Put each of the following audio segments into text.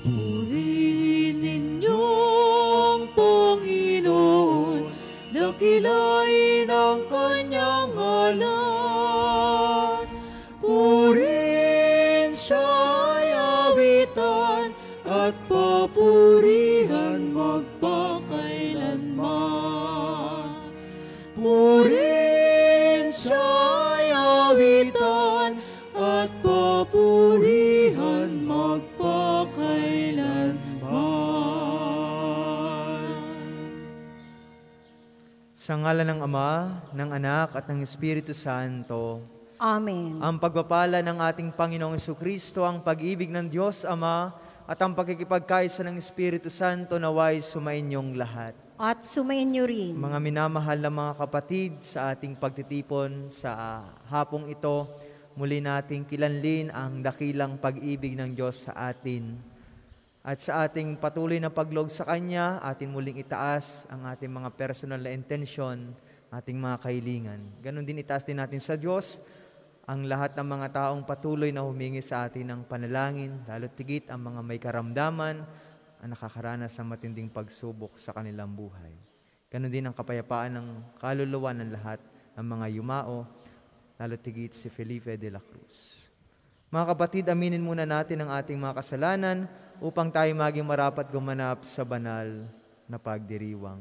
Purihin ninyong Panginoon, dakilain ang kanyang ngalan. Purihin siya'y awitan at papurihan magpakailanman. Purihin siya'y awitan at papurihan magpakailanman. Sa ngalan ng Ama, ng Anak, at ng Espiritu Santo. Amen. Ang pagpapala ng ating Panginoong Jesucristo, ang pag-ibig ng Diyos Ama, at ang pagkikipagkaisa ng Espiritu Santo naway sumainyong lahat. At sumainyo rin. Mga minamahal na mga kapatid, sa ating pagtitipon sa hapong ito, muli nating kilanlin ang dakilang pag-ibig ng Diyos sa atin. At sa ating patuloy na paglog sa Kanya, atin muling itaas ang ating mga personal na intensyon, ating mga kahilingan. Ganon din itaas din natin sa Diyos ang lahat ng mga taong patuloy na humingi sa atin ng panalangin, lalo tigit ang mga may karamdaman ang nakakaranas ng matinding pagsubok sa kanilang buhay. Ganon din ang kapayapaan ng kaluluwa ng lahat ng mga yumao, lalo tigit si Felipe de la Cruz. Mga kapatid, aminin muna natin ang ating mga kasalanan upang tayo maging marapat gumanap sa banal na pagdiriwang.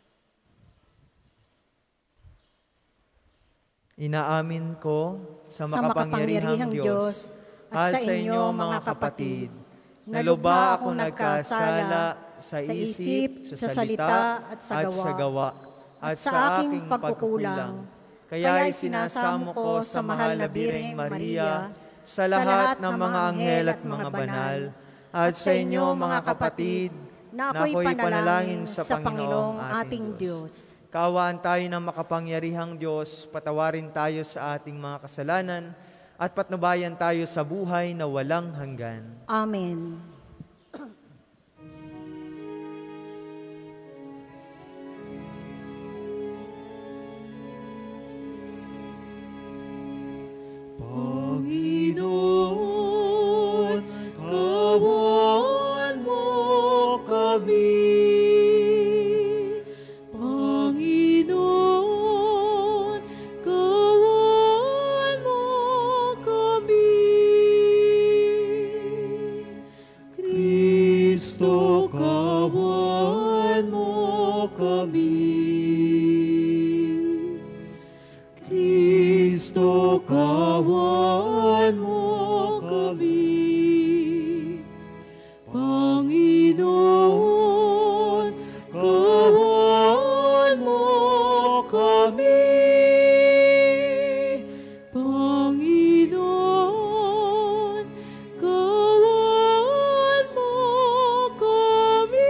Inaamin ko sa makapangyarihang Diyos at sa inyo mga kapatid, na lubha ako nagkasala sa isip, sa salita at sa gawa, at sa aking pagkukulang. Kaya isinasamo ko sa mahal na Birheng Maria, sa lahat ng mga anghel at mga banal, at sa inyo mga kapatid, na ako'y panalangin sa Panginoong ating Diyos. Kaawaan tayo ng makapangyarihang Diyos, patawarin tayo sa ating mga kasalanan, at patnubayan tayo sa buhay na walang hanggan. Amen. Panginoon, kaawaan mo kami. Panginoon, kaawaan mo kami. Kristo, kaawaan mo kami. Kristo, kaawaan mo kami. Panginoon, kaawaan mo kami. Panginoon, kaawaan mo kami.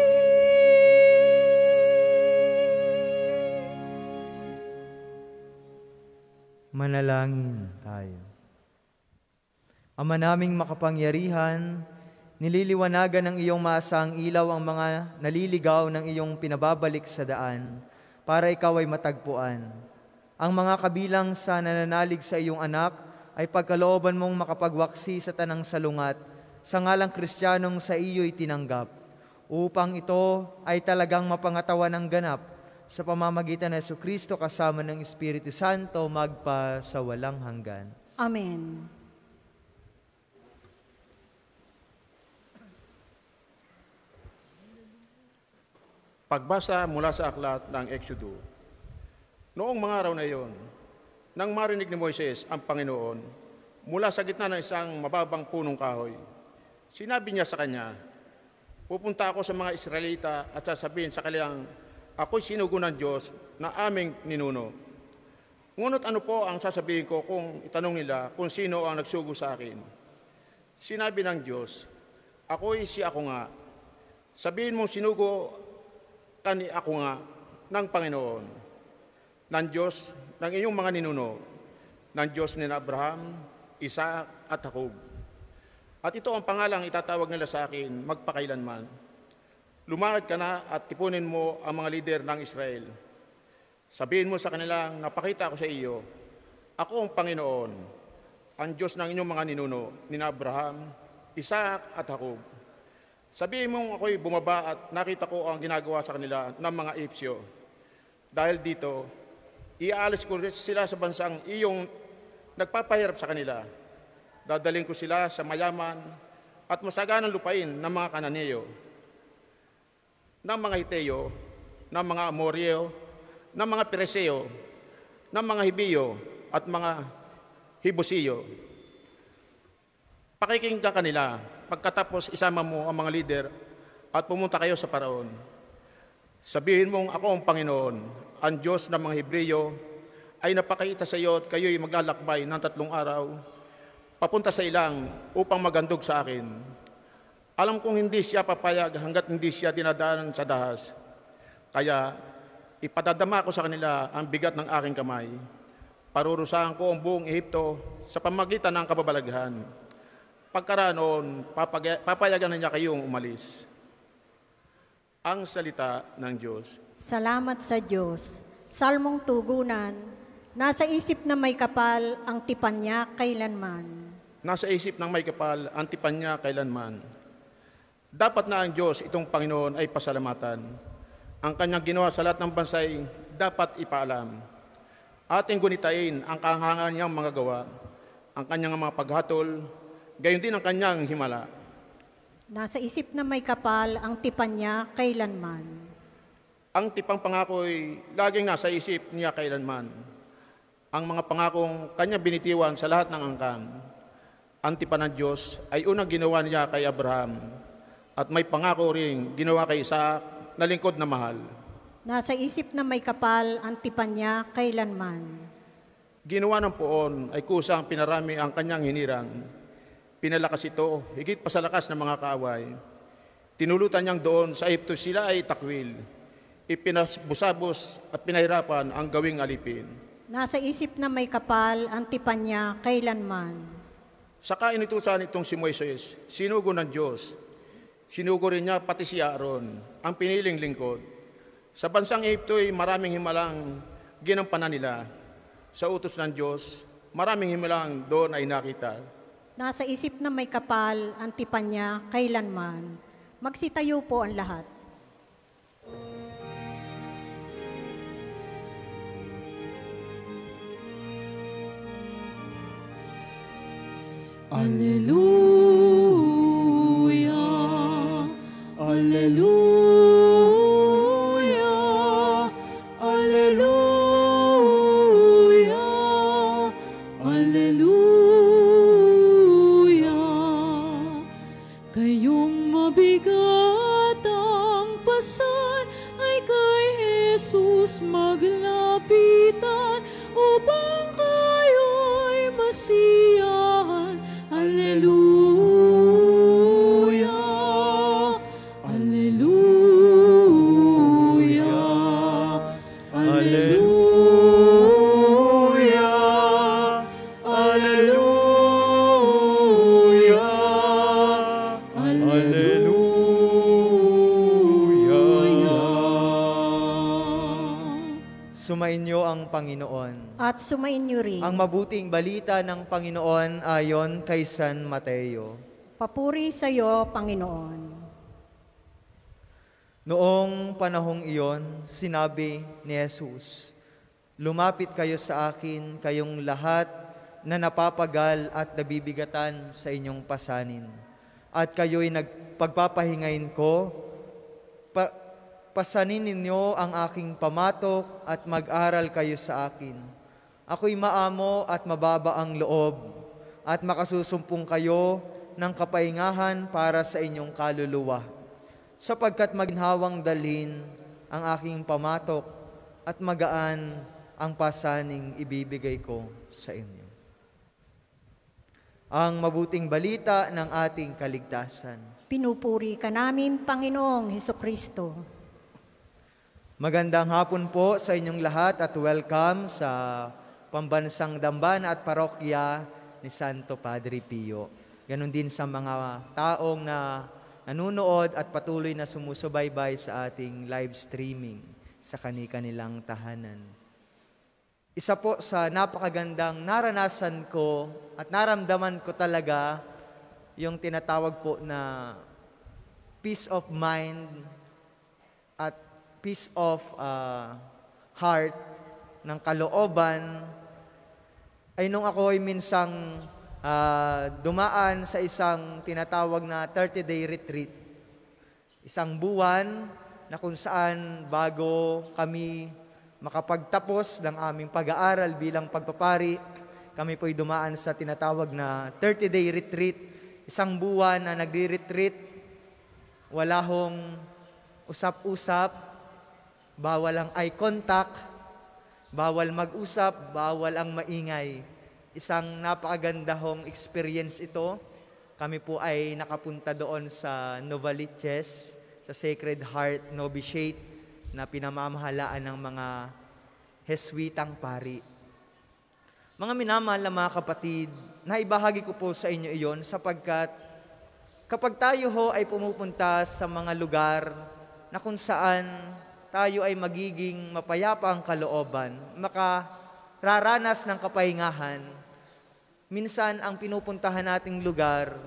Manalangin tayo. Ama naming makapangyarihan, nililiwanagan ng iyong maasang ilaw ang mga naliligaw ng iyong pinababalik sa daan, para ikaw ay matagpuan. Ang mga kabilang sa nananalig sa iyong anak ay pagkalooban mong makapagwaksi sa tanang salungat, sa ngalang Kristiyanong sa iyo'y tinanggap, upang ito ay talagang mapangatawan ng ganap sa pamamagitan ng Jesucristo kasama ng Espiritu Santo magpa sa walang hanggan. Amen. Pagbasa mula sa aklat ng Exodo. Noong mga araw na iyon, nang marinig ni Moises ang Panginoon mula sa gitna ng isang mababang punong kahoy, sinabi niya sa kanya, "Pupunta ako sa mga Israelita at sasabihin sa kanilang, ako'y sinugo ng Diyos na aming ninuno. Ngunit ano po ang sasabihin ko kung itanong nila kung sino ang nagsugo sa akin? Sinabi ng Diyos, ako'y si ako nga. Sabihin mong sinugo kani ako nga ng Panginoon, ng Diyos ng iyong mga ninuno, ng Diyos ni Abraham, Isaac at Jacob. At ito ang pangalang itatawag nila sa akin magpakailanman. Lumakad ka na at tipunin mo ang mga lider ng Israel. Sabihin mo sa kanilang, napakita ko sa iyo, ako ang Panginoon, ang Diyos ng inyong mga ninuno, ni Abraham, Isaac at Jacob. Sabihin mong ako'y bumaba at nakita ko ang ginagawa sa kanila ng mga Epsyo. Dahil dito, iaalis ko sila sa bansang iyong nagpapahirap sa kanila. Dadaling ko sila sa mayaman at masaganang lupain ng mga Kananeo, ng mga Hiteo, ng mga Amoreo, ng mga Pereseo, ng mga Hibiyo at mga Hibusiyo. Pakikinggan kanila. Pagkatapos isama mo ang mga lider at pumunta kayo sa Paraon. Sabihin mong ako ang Panginoon, ang Diyos ng mga Hebreyo, ay napakita sa iyo at kayo'y maglalakbay ng 3 araw papunta sa ilang upang magandog sa akin. Alam kong hindi siya papayag hanggat hindi siya dinadaanan sa dahas. Kaya ipadadama ko sa kanila ang bigat ng aking kamay. Parurusahan ko ang buong Ehipto sa pamagitan ng kababalaghan. Pagkaranoon, papayagan na niya kayong umalis. Ang salita ng Diyos. Salamat sa Diyos. Salmong tugunan, nasa isip na may kapal ang tipan niya kailanman. Nasa isip ng may kapal ang tipan niya kailanman. Dapat na ang Diyos, itong Panginoon, ay pasalamatan. Ang kanyang ginawa sa lahat ng bansay, dapat ipaalam. Ating gunitain ang kahangahan niyang mga gawa, ang kanyang mga paghatol, gayon din ang kanyang himala. Nasa isip na may kapal ang tipan niya kailanman. Ang tipang pangako'y laging nasa isip niya kailanman. Ang mga pangakong kanya binitiwan sa lahat ng angkan. Ang tipan ng Diyos ay unang ginawa niya kay Abraham at may pangako ring ginawa kay Isaac na lingkod na mahal. Nasa isip na may kapal ang tipan niya kailanman. Ginawa ng poon ay kusang pinarami ang kanyang hinirang. Pinalakas ito, higit pa sa lakas ng mga kaaway. Tinulutan niyang doon sa Ehipto sila ay takwil. Ipinasbusabos at pinahirapan ang gawing alipin. Nasa isip na may kapal ang tipan niya kailanman. Saka inutusan itong si Moises, sinugo ng Diyos. Sinugo rin niya pati si Aaron, ang piniling lingkod. Sa bansang Ehipto ay maraming himalang ginampanan nila. Sa utos ng Diyos, maraming himalang doon ay nakita. Nasa isip na may kapal ang tipan niya kailanman. Magsitayo po ang lahat. Alleluia, Alleluia, Alleluia, Alleluia. Kayong mabigat ang pasan ay kay Jesus maglapitan upang kayo'y masiyahan. Alleluia, Alleluia, Alleluia, Alleluia, Alleluia. Sumainyo ang Panginoon. At sumainyo rin. Ang mabuting balita ng Panginoon ayon kay San Mateo. Papuri sa iyo, Panginoon. Noong panahong iyon, sinabi ni Jesus, "Lumapit kayo sa akin, kayong lahat na napapagal at nabibigatan sa inyong pasanin. At kayo'y pagpapahingain ko, pasanin ninyo ang aking pamatok at mag-aral kayo sa akin. Ako'y maamo at mababa ang loob, at makasusumpong kayo ng kapahingahan para sa inyong kaluluwa. Sapagkat maginhawang dalhin ang aking pamatok at magaan ang pasaning ibibigay ko sa inyo." Ang mabuting balita ng ating kaligtasan. Pinupuri ka namin, Panginoong Hesukristo. Magandang hapon po sa inyong lahat at welcome sa Pambansang Dambana at Parokya ni Santo Padre Pio. Ganon din sa mga taong na nanunood at patuloy na sumusubaybay sa ating live streaming sa kani-kanilang tahanan. Isa po sa napakagandang naranasan ko at naramdaman ko talaga yung tinatawag po na peace of mind at peace of heart ng kalooban ay nung ako ay minsang dumaan sa isang tinatawag na 30-day retreat. Isang buwan na kung saan bago kami makapagtapos ng aming pag-aaral bilang pagpapari, kami po'y dumaan sa tinatawag na 30-day retreat. Isang buwan na nagre-retreat, wala hong usap-usap, bawal ang eye contact, bawal mag-usap, bawal ang maingay. Isang napakaganda hong experience ito. Kami po ay nakapunta doon sa Novaliches, sa Sacred Heart Novitiate na pinamamahalaan ng mga Heswitang pari. Mga minamahal na mga kapatid, naibahagi ko po sa inyo iyon sapagkat kapag tayo ho ay pumupunta sa mga lugar na kung saan tayo ay magiging mapayapa ang kalooban, makararanas ng kapahingahan, minsan ang pinupuntahan nating lugar,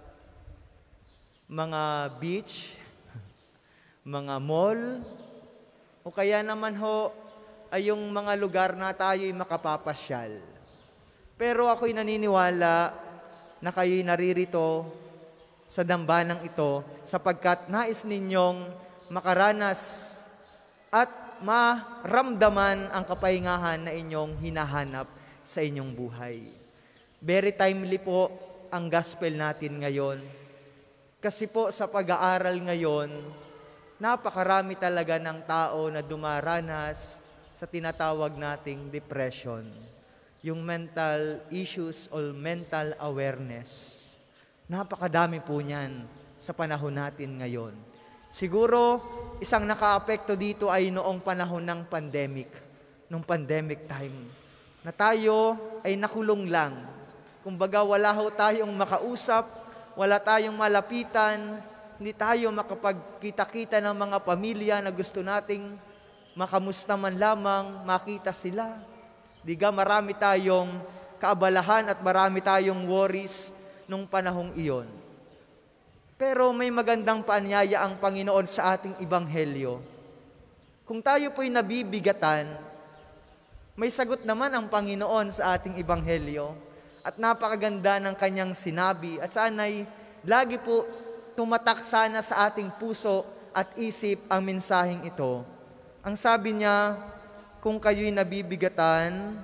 mga beach, mga mall, o kaya naman ho ay yung mga lugar na tayo'y makapapasyal. Pero ako'y naniniwala na kayo'y naririto sa dambanang ito sapagkat nais ninyong makaranas at maramdaman ang kapahingahan na inyong hinahanap sa inyong buhay. Very timely po ang gospel natin ngayon. Kasi po sa pag-aaral ngayon, napakarami talaga ng tao na dumaranas sa tinatawag nating depression. Yung mental issues o mental awareness. Napakadami po niyan sa panahon natin ngayon. Siguro, isang nakaapekto dito ay noong panahon ng pandemic, nung pandemic time, na tayo ay nakulong lang. Kumbaga, wala ho tayong makausap, wala tayong malapitan, hindi tayo makapagkita-kita ng mga pamilya na gusto nating makamusta man lamang, makita sila. Diga, marami tayong kaabalahan at marami tayong worries nung panahong iyon. Pero may magandang paanyaya ang Panginoon sa ating Ebanghelyo. Kung tayo po'y nabibigatan, may sagot naman ang Panginoon sa ating Ebanghelyo at napakaganda ng kanyang sinabi at sana'y lagi po tumatak sana sa ating puso at isip ang mensaheng ito. Ang sabi niya, kung kayo'y nabibigatan,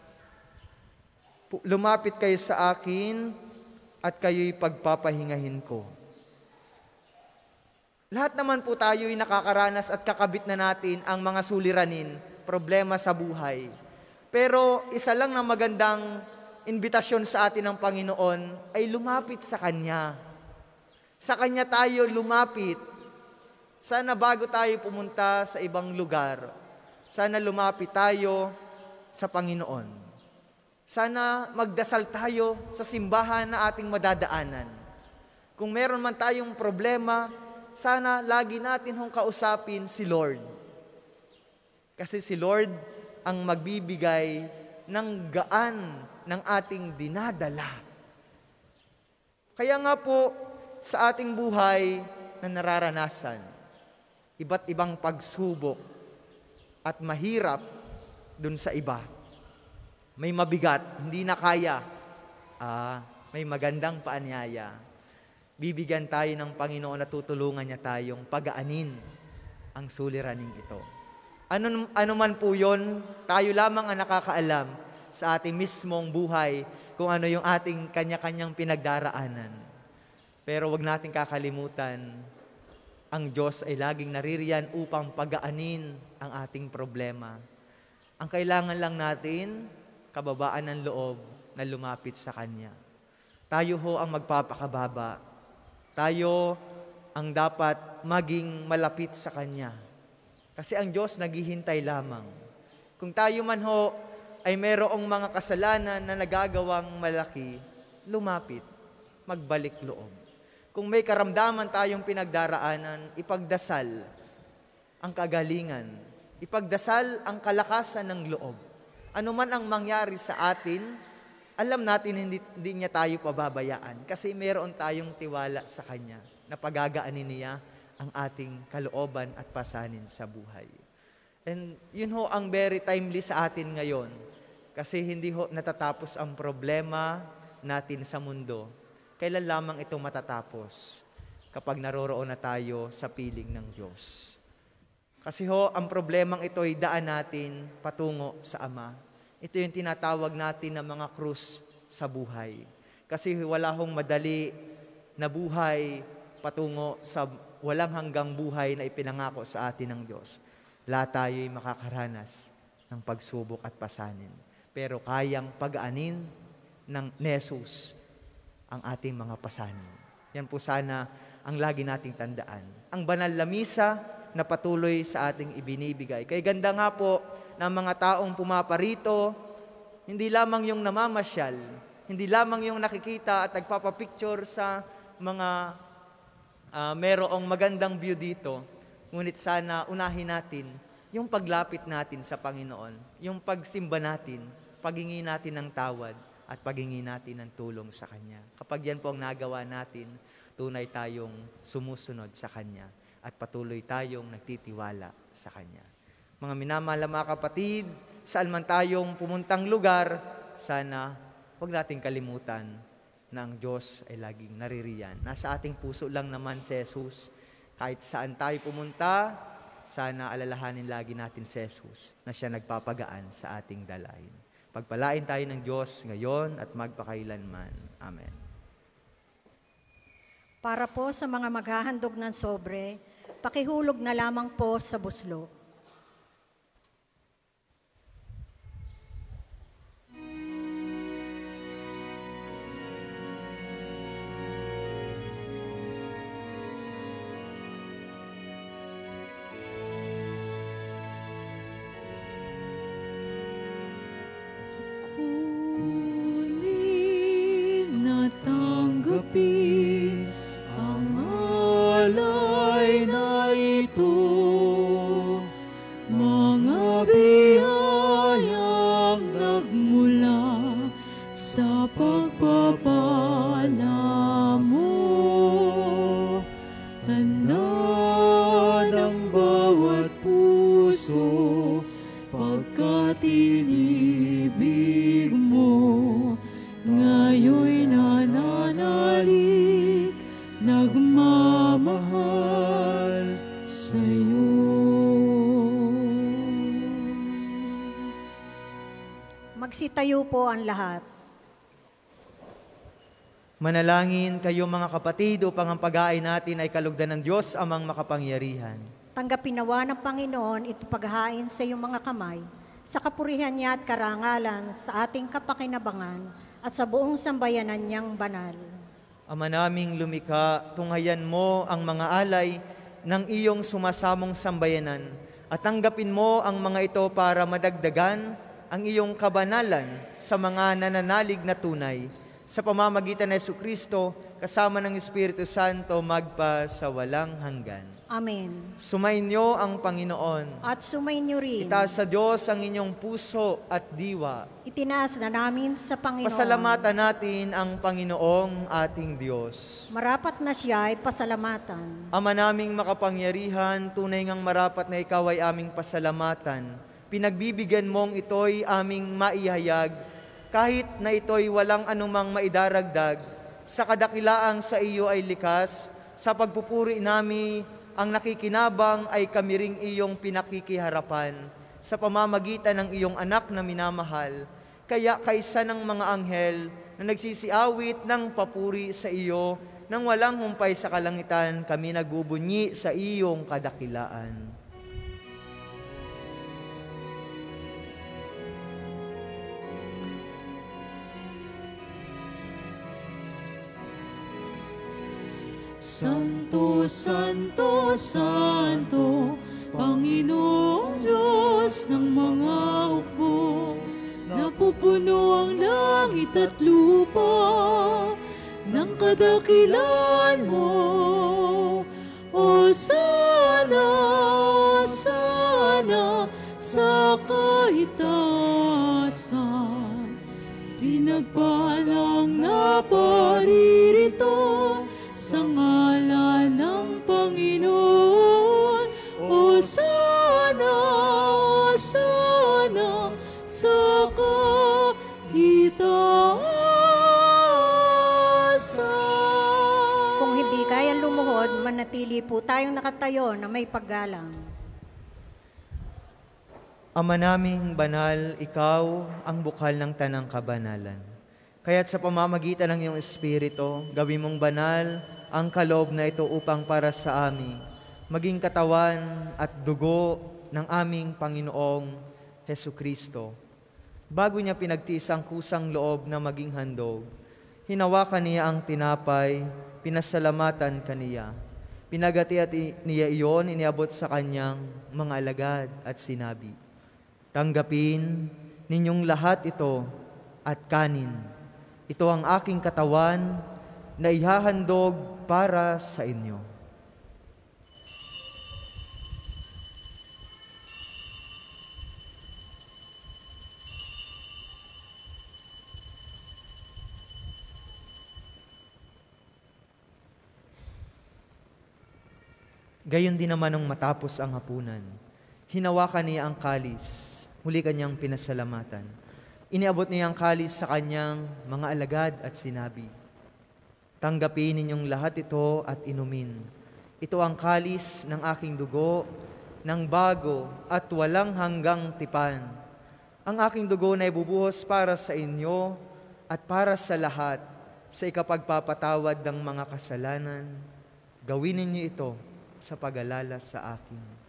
lumapit kayo sa akin at kayo'y pagpapahingahin ko. Lahat naman po tayo'y nakakaranas at kakabit na natin ang mga suliranin, problema sa buhay. Pero isa lang na magandang imbitasyon sa atin ng Panginoon ay lumapit sa Kanya. Sa Kanya tayo lumapit. Sana bago tayo pumunta sa ibang lugar, sana lumapit tayo sa Panginoon. Sana magdasal tayo sa simbahan na ating madadaanan. Kung meron man tayong problema, sana lagi natin hong kausapin si Lord. Kasi si Lord ang magbibigay ng gaan ng ating dinadala. Kaya nga po, sa ating buhay na nararanasan, iba't ibang pagsubok at mahirap dun sa iba. May mabigat, hindi na kaya. May magandang paanyaya. Bibigyan tayo ng Panginoon at tutulungan niya tayong pagaanin ang suliraning ito. Ano man po yun, tayo lamang ang nakakaalam sa ating mismong buhay kung ano yung ating kanya-kanyang pinagdaraanan. Pero wag nating kakalimutan, ang Diyos ay laging naririyan upang pagaanin ang ating problema. Ang kailangan lang natin, kababaan ng loob na lumapit sa Kanya. Tayo ho ang magpapakababa. Tayo ang dapat maging malapit sa Kanya. Kasi ang Diyos naghihintay lamang. Kung tayo man ho ay mayroong mga kasalanan na nagagawang malaki, lumapit, magbalik loob. Kung may karamdaman tayong pinagdaraanan, ipagdasal ang kagalingan, ipagdasal ang kalakasan ng loob. Ano man ang mangyari sa atin, alam natin hindi niya tayo pababayaan kasi meron tayong tiwala sa Kanya. na pagagaanin niya ang ating kalooban at pasanin sa buhay. And yun ho ang very timely sa atin ngayon. Kasi hindi ho natatapos ang problema natin sa mundo. Kailan lamang ito matatapos? Kapag naroroon na tayo sa piling ng Diyos. Kasi ho, ang problemang ito ay daan natin patungo sa Ama. Ito yung tinatawag natin na mga krus sa buhay. Kasi wala hong madali na buhay patungo sa walang hanggang buhay na ipinangako sa atin ng Diyos. Lahat tayo ay makakaranas ng pagsubok at pasanin. Pero kayang pag-aanin ng Jesus ang ating mga pasanin. Yan po sana ang lagi nating tandaan. Ang banal na misa na patuloy sa ating ibinibigay. Kaya ganda nga po ng mga taong pumaparito, hindi lamang yung namamasyal, hindi lamang yung nakikita at nagpapapicture sa mga merong magandang view dito, ngunit sana unahin natin yung paglapit natin sa Panginoon, yung pagsimba natin, paghingi natin ng tawad, at paghingi natin ng tulong sa Kanya. Kapag yan po ang nagawa natin, tunay tayong sumusunod sa Kanya at patuloy tayong nagtitiwala sa Kanya. Mga minamahal na mga kapatid, saan man tayong pumuntang lugar, sana huwag nating kalimutan na ang Diyos ay laging naririyan. Nasa ating puso lang naman si Jesus. Kahit saan tayo pumunta, sana alalahanin lagi natin si Jesus na siya nagpapagaan sa ating dalahin. Pagpalain tayo ng Diyos ngayon at magpakailanman. Amen. Para po sa mga maghahandog ng sobre, pakihulog na lamang po sa buslo. Ang alay na ito, mga biyayang nagmula sa pagpapala mo. Tanda ng bawat puso, pagkat inibig mo, ngayon nananalig, nagmamahal sa'yo. Magsitayo po ang lahat. Manalangin kayo mga kapatid upang ang pag-aay natin ay kalugdan ng Diyos amang makapangyarihan. Tanggapin nawa ng Panginoon ito paghahain sa iyong mga kamay, sa kapurihan niya at karangalan, sa ating kapakinabangan, at sa buong sambayanan niyang banal. Ama naming lumikha, tunghayan mo ang mga alay ng iyong sumasamong sambayanan at tanggapin mo ang mga ito para madagdagan ang iyong kabanalan sa mga nananalig na tunay. Sa pamamagitan ng Jesucristo, kasama ng Espiritu Santo, magpa sa walang hanggan. Amen. Sumainyo ang Panginoon. At sumainyo rin. Itaas sa Diyos ang inyong puso at diwa. Itinaas na namin sa Panginoon. Pasalamatan natin ang Panginoong ating Diyos. Marapat na siya ay pasalamatan. Ama naming makapangyarihan, tunay ngang marapat na ikaw ay aming pasalamatan. Pinagbibigyan mong ito'y aming maihayag, kahit na ito'y walang anumang maidaragdag, sa kadakilaang sa iyo ay likas, sa pagpupuri nami, ang nakikinabang ay kami ring iyong pinakikiharapan, sa pamamagitan ng iyong anak na minamahal, kaya kaysa ng mga anghel na nagsisiawit ng papuri sa iyo, nang walang humpay sa kalangitan, kami nagbubunyi sa iyong kadakilaan. Santo, Santo, Santo, Panginoong Diyos ng mga hukbo, napupuno ang langit at lupa ng kadakilaan mo. O sana, sana, sa kaitaasan, pinagpalang na paririto sa ngalan sumunod, manatili po tayong nakatayo na may paggalang. Ama naming banal, ikaw ang bukal ng tanang kabanalan. Kaya't sa pamamagitan ng iyong Espiritu, gawin mong banal ang kaloob na ito upang para sa amin, maging katawan at dugo ng aming Panginoong Hesukristo. Bago niya pinagtiis ang kusang loob na maging handog, hinawakan niya ang tinapay, pinasalamatan kaniya. Pinagati at niya iyon, iniabot sa kanyang mga alagad at sinabi, tanggapin ninyong lahat ito at kanin. Ito ang aking katawan na ihahandog para sa inyo. Gayon din naman nung matapos ang hapunan, hinawakan niya ang kalis, muli kanyang pinasalamatan. Iniabot niya ang kalis sa kanyang mga alagad at sinabi, tanggapin ninyong lahat ito at inumin. Ito ang kalis ng aking dugo, ng bago at walang hanggang tipan. Ang aking dugo na ibubuhos para sa inyo at para sa lahat sa ikapagpapatawad ng mga kasalanan. Gawin ninyo ito sa pag-alala sa akin.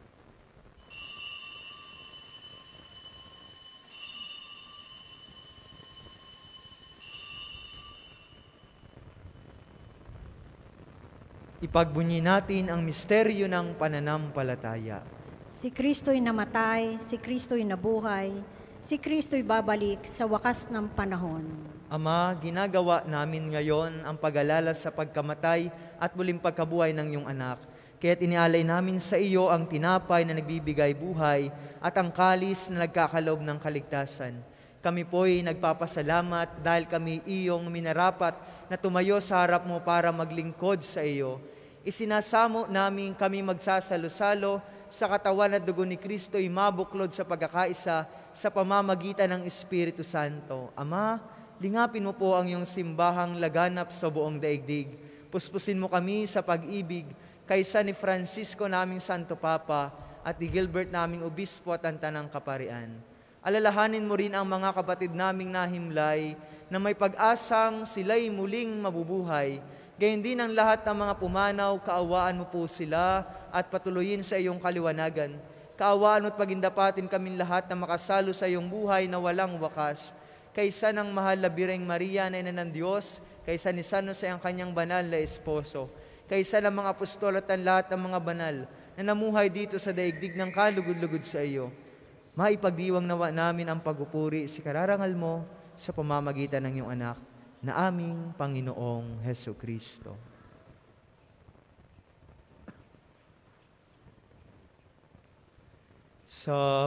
Ipagbunyi natin ang misteryo ng pananampalataya. Si Kristo'y namatay, si Kristo'y nabuhay, si Kristo'y babalik sa wakas ng panahon. Ama, ginagawa namin ngayon ang pag-alala sa pagkamatay at muling pagkabuhay ng iyong anak. Kaya't inialay namin sa iyo ang tinapay na nagbibigay buhay at ang kalis na nagkakaloob ng kaligtasan. Kami po'y nagpapasalamat dahil kami iyong minarapat na tumayo sa harap mo para maglingkod sa iyo. Isinasamo namin kami magsasalo-salo sa katawan at dugo ni Kristo'y mabuklod sa pagkakaisa sa pamamagitan ng Espiritu Santo. Ama, lingapin mo po ang iyong simbahang laganap sa buong daigdig. Puspusin mo kami sa pag-ibig kaysa ni Francisco naming Santo Papa at ni Gilbert naming Obispo at ang Tanang Kaparian. Alalahanin mo rin ang mga kapatid naming nahimlay na may pag-asang sila'y muling mabubuhay. Gayon din ang lahat ng mga pumanaw, kaawaan mo po sila at patuloyin sa iyong kaliwanagan. Kaawaan at pagindapatin kaming lahat na makasalo sa iyong buhay na walang wakas. Kaysa ng mahal na Birheng Maria na ina ng Diyos, kaysa ni San Jose ang kanyang banal na esposo, kaysa ng mga apostol at ang lahat ng mga banal na namuhay dito sa daigdig ng kalugod-lugod sa iyo. Maipagdiwang nawa namin ang pagpupuri sa kararangal mo sa pamamagitan ng iyong anak na aming Panginoong Hesukristo. Sa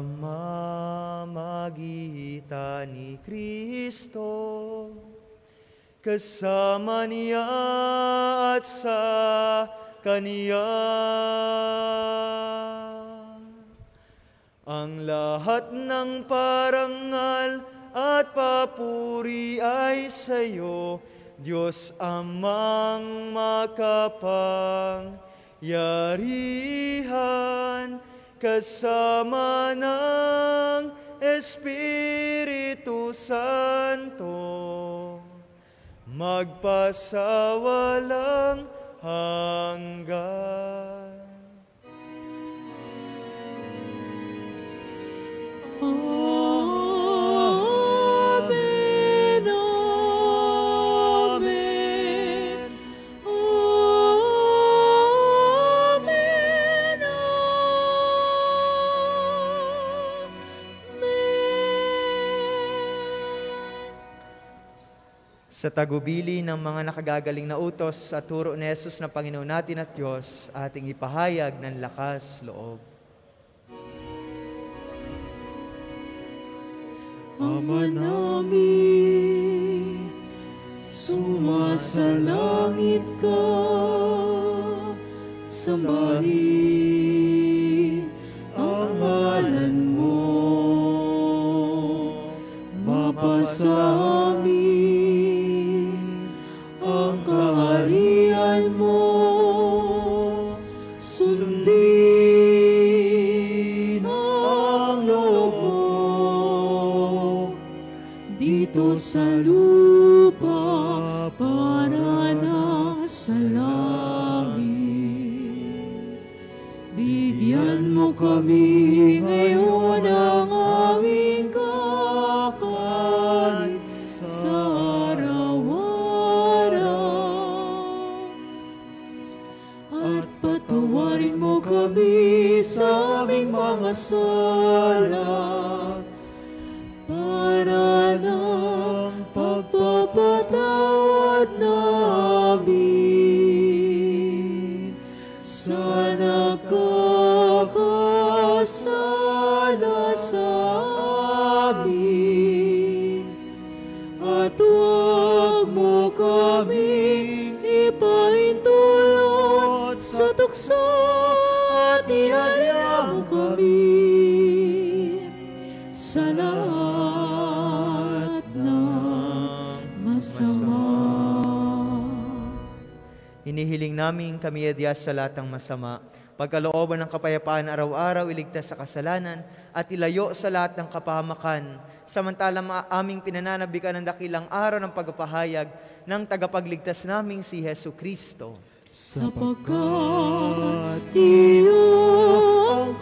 pamamagitan ni Kristo, kasama niya at sa Kaniya, ang lahat ng parangal at papuri ay sa iyo, Diyos Amang makapangyarihan, kasama ng Espiritu Santo, magpasawalang hanggan. Amen, amen, amen, amen. Sa tagubili ng mga nakagagaling na utos at turo ni Jesus na Panginoon natin at Diyos, ating ipahayag ng lakas loob. Ama namin, sumasalangit ka, sambahin ang ngalan mo, mapasa amin ang kaharian mo, sa lupa para na sa langit. Bigyan mo kami ngayon ng aming kakanin sa araw-araw. At patawarin mo kami sa aming mga sala para ng pagpapatawad namin sa nagkakasala sa amin. At huwag mo kaming ipahintulot sa tukso at ihalya mo kami sa lahat ng masama. Hinihiling namin kami Diyos sa lahat ng masama, pagkalooban ng kapayapaan araw-araw, iligtas sa kasalanan, at ilayo sa lahat ng kapahamakan, samantalang aming pinananabikan ng dakilang araw ng pagpapahayag ng tagapagligtas naming si Hesu Kristo. Sapagkat iyo ang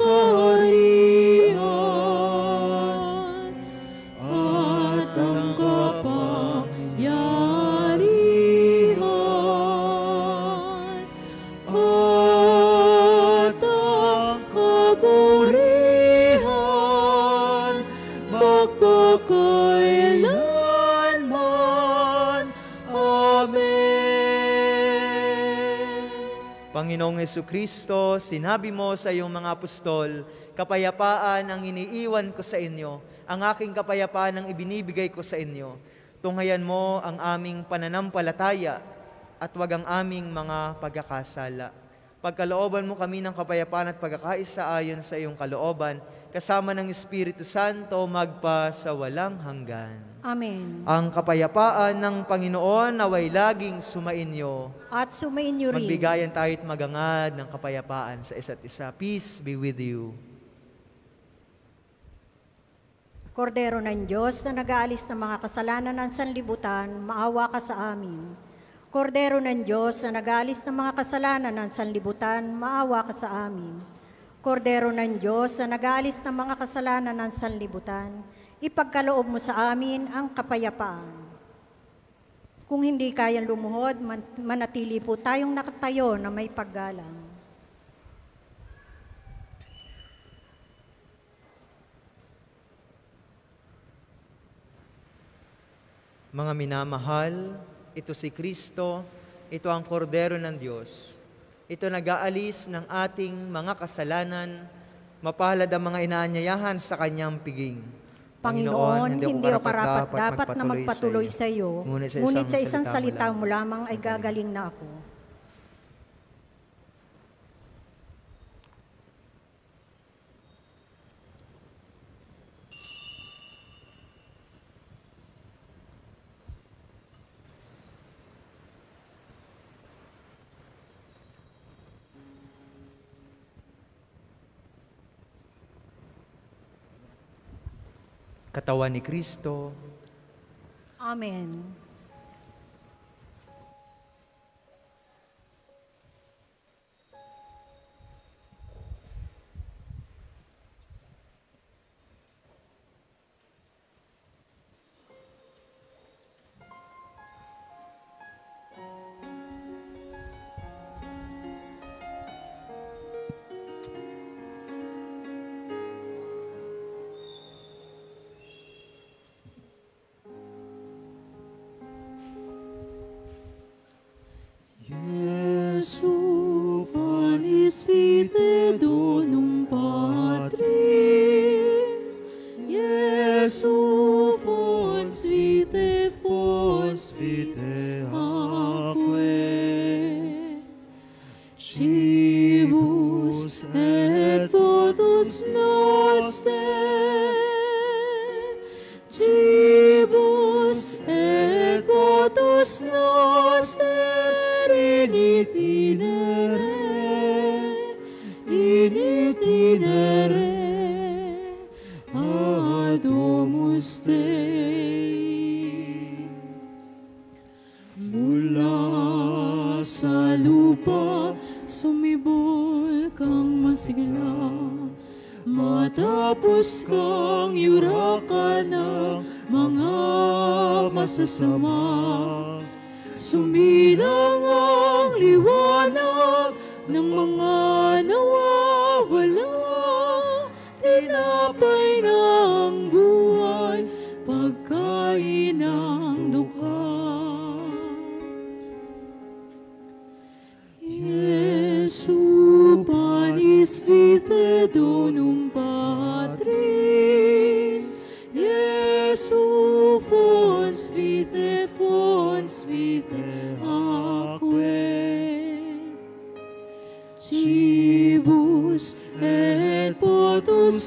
kaharian at ang kapangyarihan at ang kapurihan magpakailanman. Amen. Panginoong Hesu Kristo, sinabi mo sa iyong mga apostol, kapayapaan ang iniiwan ko sa inyo, ang aking kapayapaan ang ibinibigay ko sa inyo. Tunghayan mo ang aming pananampalataya at wag ang aming mga pagkakasala. Pagkalooban mo kami ng kapayapaan at pagkakaisa ayon sa iyong kalooban, kasama ng Espiritu Santo magpa sa walang hanggan. Amen. Ang kapayapaan ng Panginoon naway laging sumainyo. At sumainyo rin. Magbigayan tayo't magangad ng kapayapaan sa isa't isa. Peace be with you. Kordero ng Diyos na nag-aalis ng mga kasalanan ng sanlibutan, maawa ka sa amin. Kordero ng Diyos na nag-aalis ng mga kasalanan ng sanlibutan, maawa ka sa amin. Kordero ng Diyos na nag-aalis ng mga kasalanan ng sanlibutan, ipagkaloob mo sa amin ang kapayapaan. Kung hindi kayang lumuhod, manatili po tayong nakatayo na may paggalang. Mga minamahal, ito si Kristo, ito ang kordero ng Diyos. Ito nag-aalis ng ating mga kasalanan, mapalad ang mga inaanyayahan sa kanyang piging. Panginoon, hindi ako karapat-dapat na magpatuloy sa iyo, ngunit sa isang salita mo lamang ay gagaling na ako. Katawan ni Kristo. Amen. Jesu panis vite donum Patris, Jesu fons vite aquae, Scibus et votus noster, Scibus et votus noster, in itinere ad domus Dei. sa lupa, sumibol kang masigla. Matapos kang yurakan ng mga masasama, sumilang ang liwanag ng mga nawawala. Tinapay ng buhay, pagkain ng dukha. Jesu panis vitae donum Patris, Jesu fons vitae aquae. Cibus et potus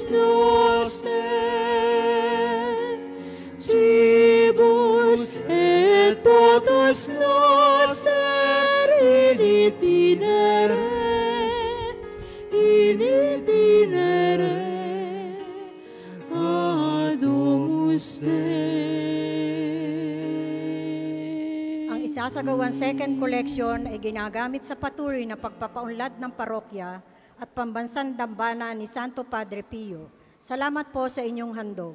noster, cibus et potus noster, in itinere, adomus Dei. Ang isasagawang second collection ay ginagamit sa patuloy na pagpapaunlad ng parokya at pambansang dambana ni Santo Padre Pio. Salamat po sa inyong handog.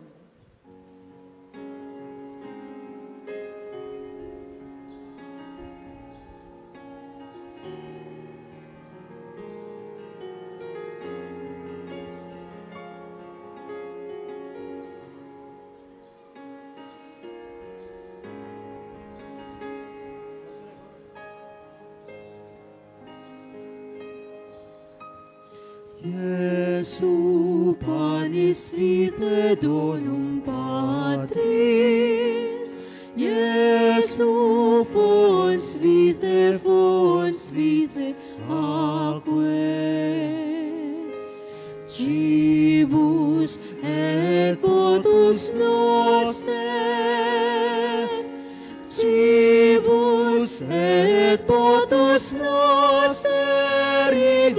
Jesu panis vitae donum Patris, Jesu fons vitae aquae. Cibus et potus noster, cibus et potus noster, in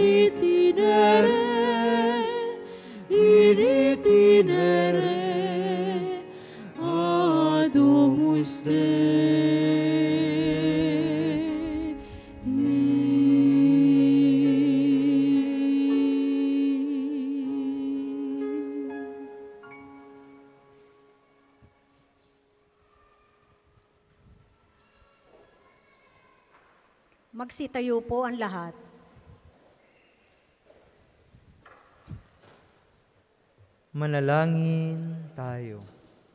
itinere, adomus Dei. Magsitayo po ang lahat. Manalangin tayo.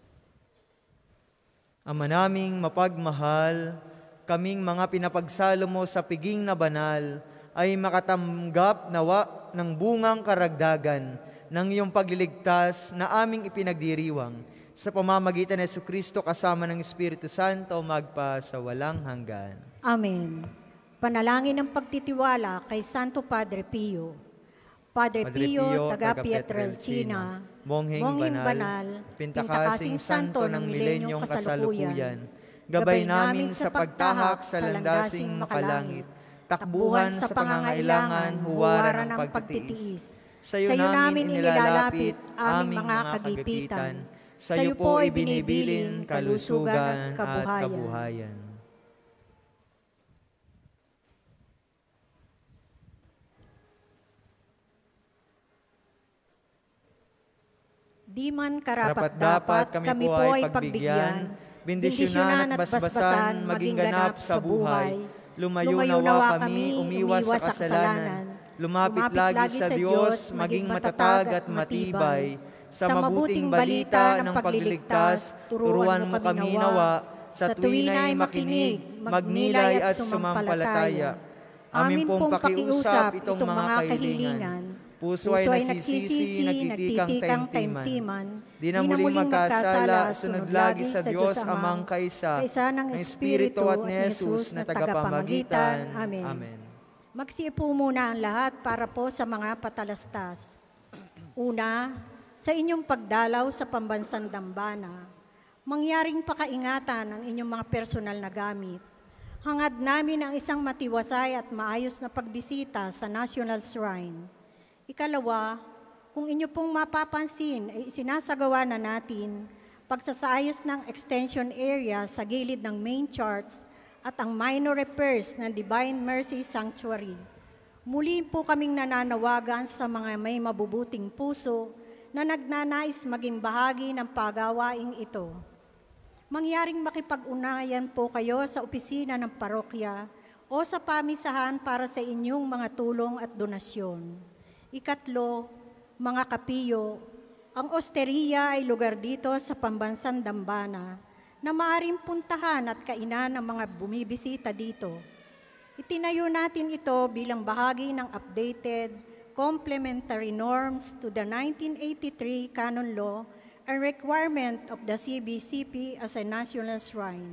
Ama naming mapagmahal, kaming mga pinapagsalo mo sa piging na banal, ay makatanggap nawa ng bungang karagdagan ng iyong pagliligtas na aming ipinagdiriwang sa pamamagitan ni Jesucristo kasama ng Espiritu Santo magpa sa walang hanggan. Amen. Panalangin ng pagtitiwala kay Santo Padre Pio. Padre Pio, taga Pietrelcina, mongheng banal, pintakasing santo ng milenyong kasalukuyan, gabay namin sa pagtahak sa landasing makalangit, takbuhan sa pangangailangan, huwaran ng pagtitiis. Sa iyo namin inilalapit aming mga kagipitan, sa iyo po ibinibilin kalusugan at kabuhayan. Di man karapat-dapat kami po ay pagbigyan, bendisyonan at basbasan, maging ganap sa buhay. Lumayo nawa kami, umiwas sa kasalanan. Lumapit lagi sa Diyos, maging matatag at matibay. Sa mabuting balita ng pagliligtas, turuan mo kami nawa, sa tuwina'y makinig, magnilay at sumampalataya. Amin pong pakiusap itong mga kahilingan. Puso ay nagsisisi, nagtitikang taimtiman, di na muling magkasala, sunod lagi sa Diyos amang kaisa, ng Espiritu at ni Jesus na tagapamagitan. Amen. Magsiupo muna ang lahat para po sa mga patalastas. Una, sa inyong pagdalaw sa pambansang dambana, mangyaring pakaingatan ang inyong mga personal na gamit. Hangad namin ang isang matiwasay at maayos na pagbisita sa National Shrine. Ikalawa, kung inyo pong mapapansin ay isinasagawa na natin pagsasayos ng extension area sa gilid ng main church at ang minor repairs ng Divine Mercy Sanctuary. Muli po kaming nananawagan sa mga may mabubuting puso na nagnanais maging bahagi ng pagawaing ito. Mangyaring makipag-unayan po kayo sa opisina ng parokya o sa pamisahan para sa inyong mga tulong at donasyon. Ikatlo, mga kapiyo, ang osteria ay lugar dito sa Pambansang Dambana na maaaring puntahan at kainan ng mga bumibisita dito. Itinayo natin ito bilang bahagi ng updated complementary norms to the 1983 Canon Law and requirement of the CBCP as a national shrine.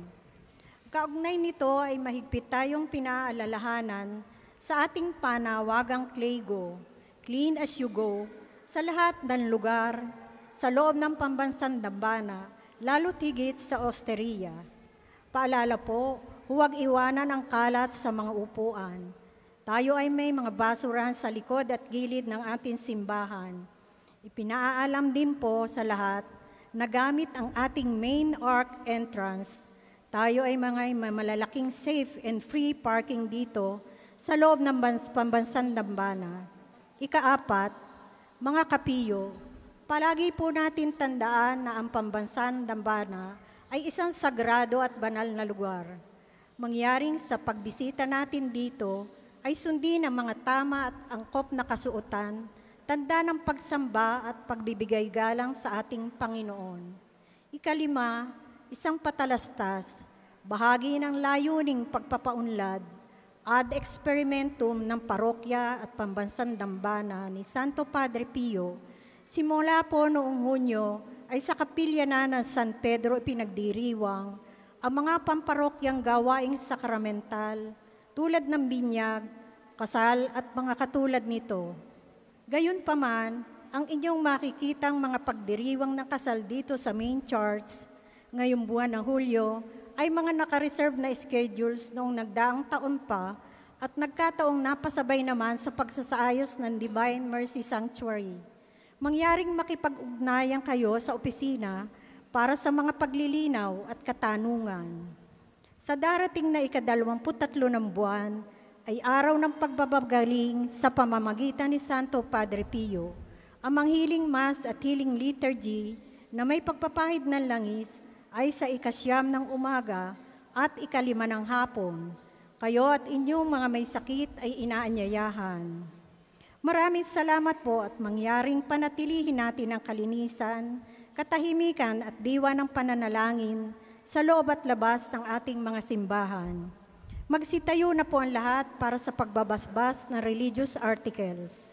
Kaugnay nito ay mahigpit tayong pinaalalahanan sa ating panawagang CLAYGO, Clean as you go, sa lahat ng lugar, sa loob ng Pambansang Dambana, lalo tigit sa osteria. Paalala po, huwag iwanan ang kalat sa mga upuan. Tayo ay may mga basurahan sa likod at gilid ng ating simbahan. Ipinaalam din po sa lahat na gamit ang ating main arch entrance, tayo ay mga malalaking safe and free parking dito sa loob ng Pambansang Dambana. Ikaapat, mga kapiyo, palagi po natin tandaan na ang Pambansang Dambana ay isang sagrado at banal na lugar. Mangyaring sa pagbisita natin dito ay sundin ang mga tama at angkop na kasuotan, tanda ng pagsamba at pagbibigay galang sa ating Panginoon. Ikalima, isang patalastas, bahagi ng layuning pagpapaunlad, ad experimentum ng parokya at Pambansang Dambana ni Santo Padre Pio, simula po noong Hunyo ay sa kapilya na ng San Pedro ipinagdiriwang ang mga pamparokyang gawaing sakramental tulad ng binyag, kasal at mga katulad nito. Gayunpaman, ang inyong makikitang mga pagdiriwang ng kasal dito sa main charts ngayong buwan ng Hulyo ay mga nakareserve na schedules noong nagdaang taon pa at nagkataong napasabay naman sa pagsasaayos ng Divine Mercy Sanctuary. Mangyaring makipag-ugnayan kayo sa opisina para sa mga paglilinaw at katanungan. Sa darating na ika-23 ng buwan, ay araw ng pagbabagaling sa pamamagitan ni Santo Padre Pio. Ang manghiling Mass at Healing Liturgy na may pagpapahid ng langis ay sa ika-9 ng umaga at ika-5 ng hapon. Kayo at inyong mga may sakit ay inaanyayahan. Maraming salamat po at mangyaring panatilihin natin ang kalinisan, katahimikan at diwa ng pananalangin sa loob at labas ng ating mga simbahan. Magsitayo na po ang lahat para sa pagbabasbas ng religious articles.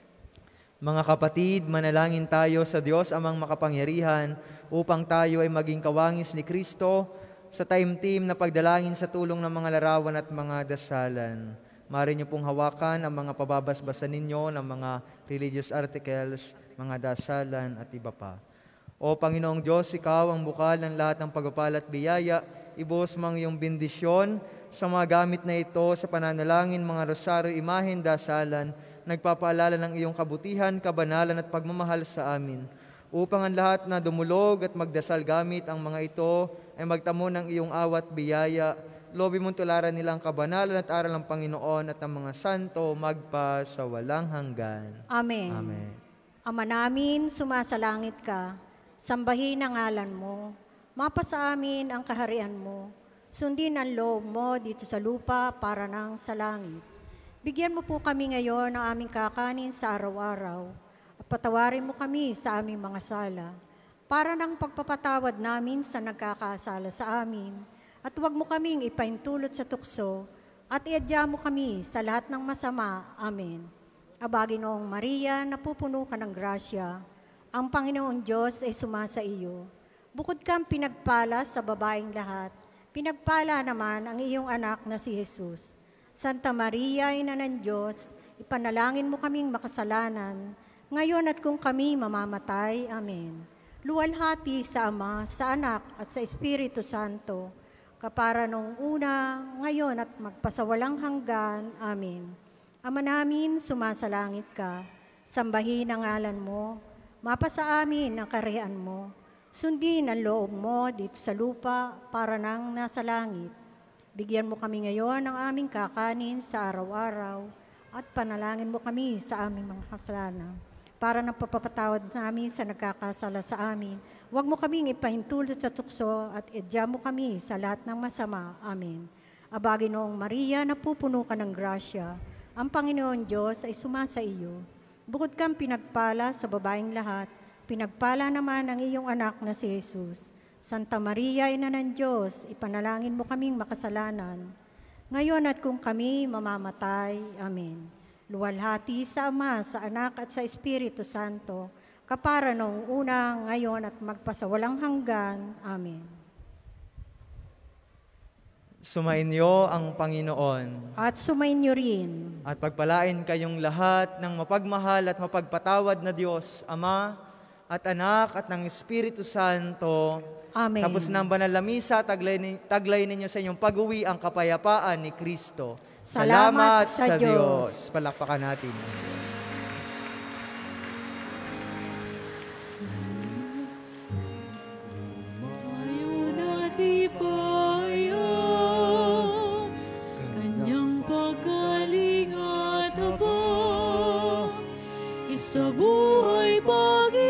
Mga kapatid, manalangin tayo sa Diyos amang makapangyarihan upang tayo ay maging kawangis ni Kristo sa taimtim na pagdalangin sa tulong ng mga larawan at mga dasalan. Maaari niyo pong hawakan ang mga pababasbasan ninyo ng mga religious articles, mga dasalan at iba pa. O Panginoong Diyos, Ikaw ang bukal ng lahat ng pagpapala at biyaya, ibuhos mo ang iyong bendisyon sa mga gamit na ito sa pananalangin, mga rosaryo, imahen, dasalan, nagpapaalala ng iyong kabutihan, kabanalan at pagmamahal sa amin, upang ang lahat na dumulog at magdasal gamit ang mga ito ay magtamo ng iyong awat biyaya. Lobby mong tularan nila ang kabanalan at aral ng Panginoon at ang mga santo magpa sa walang hanggan. Amen. Amen. Ama namin, sumasalangit ka, sambahin ang ngalan mo, mapasa amin ang kaharian mo, sundin ang loob mo dito sa lupa para nang sa langit. Bigyan mo po kami ngayon ng aming kakanin sa araw-araw at patawarin mo kami sa aming mga sala para nang pagpapatawad namin sa nagkakasala sa amin at huwag mo kaming ipaintulot sa tukso at iadya mo kami sa lahat ng masama. Amen. Abagi noong Maria, napupuno ka ng grasya, ang Panginoon Diyos ay sumasa iyo. Bukod kang pinagpala sa babaeng lahat, pinagpala naman ang iyong anak na si Jesus. Santa Maria, Ina ng Diyos, ipanalangin mo kaming makasalanan, ngayon at kung kami mamamatay. Amen. Luwalhati sa Ama, sa Anak, at sa Espiritu Santo, kapara nung una, ngayon at magpasawalang hanggan. Amen. Ama namin, sumasalangit ka, sambahin ang ngalan mo, mapasa amin ang kaharian mo, sundin ang loob mo dito sa lupa para nang nasa langit. Bigyan mo kami ngayon ng aming kakanin sa araw-araw at panalangin mo kami sa aming mga kasalanan para napapatawad namin sa nagkakasala sa amin. Huwag mo kaming ipahintulot sa tukso at idya mo kami sa lahat ng masama. Amen. Aba, Ginoong Maria, napupuno ka ng grasya. Ang Panginoon Diyos ay sumasa iyo. Bukod kang pinagpala sa babaeng lahat, pinagpala naman ang iyong anak na si Jesus. Santa Maria, Ina ng Diyos, ipanalangin mo kaming makasalanan. Ngayon at kung kami mamamatay. Amen. Luwalhati sa Ama, sa Anak at sa Espiritu Santo, kapara noong una, ngayon at magpasawalang hanggan. Amen. Sumainyo ang Panginoon. At sumainyo rin. At pagpalain kayong lahat ng mapagmahal at mapagpatawad na Diyos, Ama at Anak at ng Espiritu Santo. Amen. Tapos ng banal na misa, taglay ninyo sa inyong pag-uwi ang kapayapaan ni Kristo. Salamat sa Diyos. Palakpakan natin ang Diyos. Ayaw natin bayan, kanyang pagkaling at habang, isabuhay pag